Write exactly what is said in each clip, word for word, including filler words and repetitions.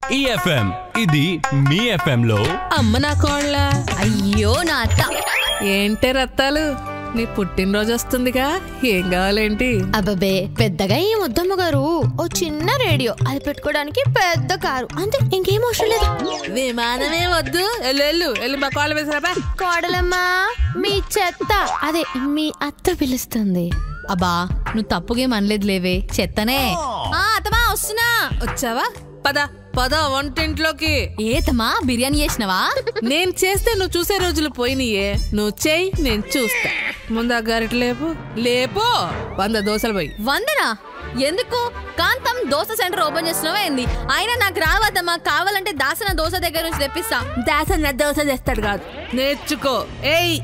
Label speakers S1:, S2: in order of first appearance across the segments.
S1: E F M ఇది మీ F M లో
S2: అమ్మ నా కోళ్ళ
S3: అయ్యో నా అత్త
S2: ఏంటే రత్తాలు నీ పుట్టినరోజు వస్తుందిగా ఏం కావాలేంటి?
S3: అబ్బబే పెద్దగా ఏం వద్దమ్మ గారు, ఓ చిన్న రేడియో అది పెట్టుకోవడానికి పెద్ద కారు అంతే, ఇంకేం అవసరం లేదు.
S2: విమానమే వద్దు, వెళ్ళు వెళ్ళి మా కోళ్ళ వేసిరాబా.
S3: కోడలమ్మా మీ చెత్త అదే మీ అత్త పిలుస్తుంది.
S4: అబ్బా నువ్వు తప్పుగేం అనలేదు లేవే, చెత్తనే.
S3: అత్తమా వస్తున్నా.
S2: వచ్చావా? పద పద వంటింట్లోకి.
S4: ఏతమా బిర్యానీ చేసినవా?
S2: నేను చేస్తే నువ్వు చూసే రోజులు పోయినాయే, నువ్వు చేయి నేను చూస్తా. ముందా గరిట లేపు లేపు. వంద దోశలు పోయి.
S4: వందనా? ఎందుకు? కాంతం దోశ సెంటర్ ఓపెన్ చేస్తున్నావా ఏంది? అయినా నాకు రావద్దమ్మా, కావాలంటే దాసన దోశ దగ్గర నుంచి తెప్పిస్తా.
S2: దాసన దోశ తెస్తాడు కాదు, నేర్చుకో. ఏయ్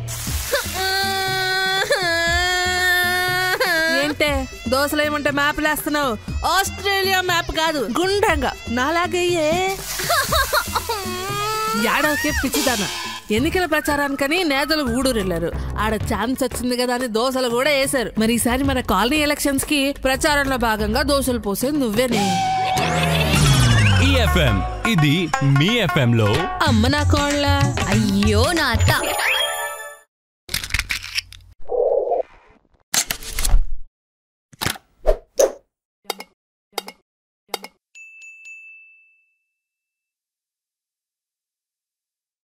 S2: ఏంటే దోశలు ఏమంటే మ్యాప్ లేస్తున్నావు? ఆస్ట్రేలియా మ్యాప్ కాదు, గుండ్రంగా నాలాగయ్యే. ఏడవకే పిచ్చిదాన. ఎన్నికల ప్రచారానికని నేతలు గూడూరు వెళ్ళారు. ఆడ ఛాన్స్ వచ్చింది కదా అని దోశలు కూడా వేశారు. మరి ఈసారి మన కాలనీ ఎలక్షన్స్ కి ప్రచారంలో భాగంగా దోశలు పోసే నువ్వేనే.
S1: E F M ఇది మీ F M లో
S2: అమ్మ నా కోళ్ళ
S3: అయ్యో నా అత్త.